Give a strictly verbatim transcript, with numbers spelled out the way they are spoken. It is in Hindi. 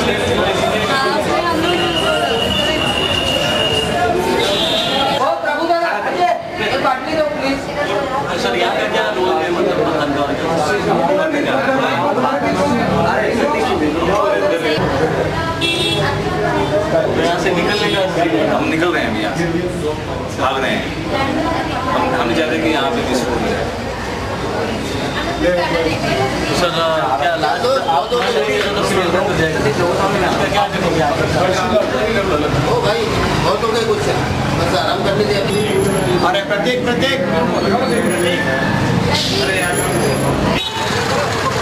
सर यहाँ का क्या रोल है मतलब यहाँ से निकलने का हम निकल रहे हैं अभी यहाँ से भाग रहे हैं हम हम चाहते हैं कि यहाँ पे विस्फोट हो जाए। सर क्या लास्ट आप तो ओ भाई बहुत हो गए कुछ बस आराम कर लीजिए। अरे प्रत्येक प्रत्येक